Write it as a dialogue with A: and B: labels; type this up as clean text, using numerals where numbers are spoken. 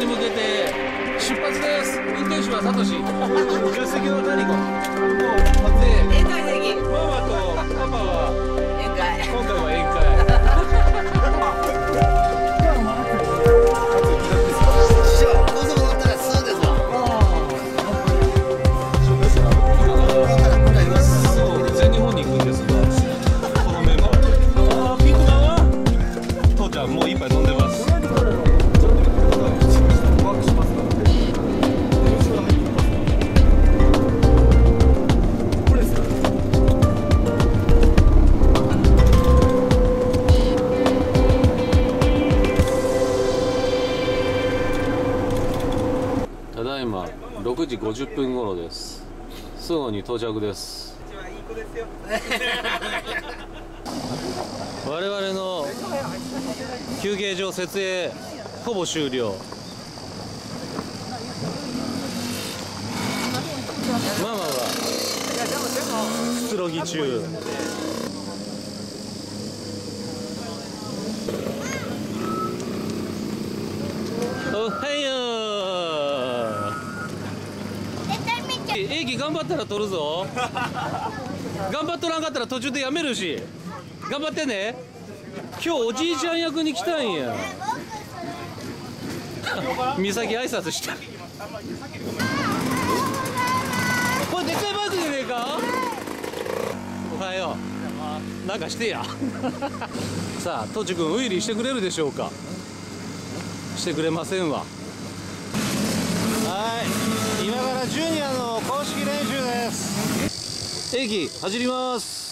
A: 向けて出発です。運転手はサトシ、助手席の谷子。もう撮影。
B: 宴会席。
A: ママとパパは
B: 宴会。
A: 今回は宴会。
B: 師匠、高速乗ったらすぐですわ。
A: そう、全日本に行くんですが、このメンバーで。ああ、ピンクだわ。父ちゃんもう一杯飲んでます。ただいま6時50分頃です。すぐに到着です。我々の休憩所設営ほぼ終了。ママはくつろぎ中。おはよう。駅頑張ったら取るぞ。頑張っとらんかったら途中でやめるし。頑張ってね。今日おじいちゃん役に来たんや。美咲挨拶した。これでっかいバイクじゃねえか。おはよう。なんかしてや。さあ、とちくんウイリーしてくれるでしょうか。してくれませんわ。はい、今からジュニアの公式練習です。駅走ります。